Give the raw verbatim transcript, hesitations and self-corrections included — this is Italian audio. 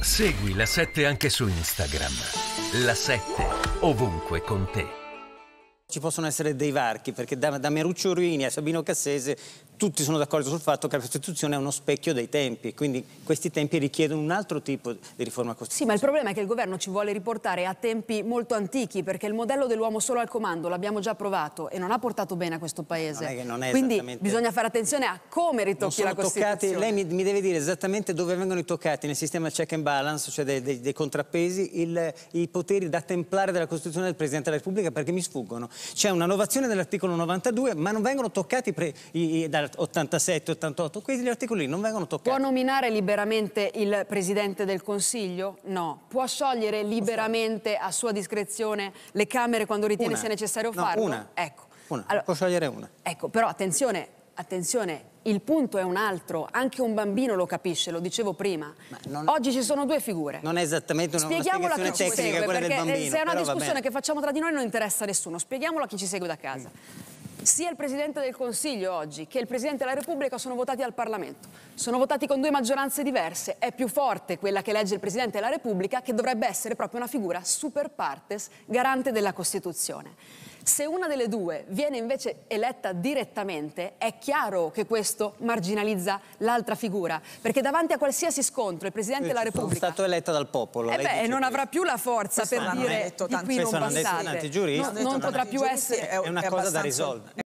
Segui La sette anche su Instagram. La sette, ovunque con te. Ci possono essere dei varchi, perché da, da Meruccio Ruini a Sabino Cassese tutti sono d'accordo sul fatto che la Costituzione è uno specchio dei tempi, quindi questi tempi richiedono un altro tipo di riforma costituzionale. Sì, ma il problema è che il governo ci vuole riportare a tempi molto antichi, perché il modello dell'uomo solo al comando l'abbiamo già provato e non ha portato bene a questo paese. Non è che non è quindi esattamente... bisogna fare attenzione a come ritocchi la Costituzione. Toccati, lei mi, mi deve dire esattamente dove vengono toccati nel sistema check and balance, cioè dei, dei, dei contrappesi, il, i poteri da templare della Costituzione del Presidente della Repubblica, perché mi sfuggono. C'è una innovazione dell'articolo novantadue, ma non vengono toccati pre, i, i, dal ottantasette ottantotto, questi articoli non vengono toccati. Può nominare liberamente il Presidente del Consiglio? No. Può sciogliere liberamente a sua discrezione le Camere quando ritiene una. sia necessario no, farlo? Una. Ecco. Una. Allora, può sciogliere una. Ecco, però attenzione, attenzione, il punto è un altro, anche un bambino lo capisce, lo dicevo prima. Non... Oggi ci sono due figure. Non è esattamente una, una spiegamola spiegazione a chi ci tecnica segue, quella del perché bambino. se è una però discussione che facciamo tra di noi non interessa a nessuno, spieghiamolo a chi ci segue da casa. Mm. Sia il Presidente del Consiglio oggi che il Presidente della Repubblica sono votati al Parlamento. Sono votati con due maggioranze diverse. È più forte quella che elegge il Presidente della Repubblica, che dovrebbe essere proprio una figura super partes, garante della Costituzione. Se una delle due viene invece eletta direttamente, è chiaro che questo marginalizza l'altra figura, perché davanti a qualsiasi scontro il Presidente della Repubblica... È stato eletta dal popolo. Eh beh, non avrà più la forza per dire di qui non passate. Tanti giuristi. Non, non potrà più essere... È una cosa da risolvere.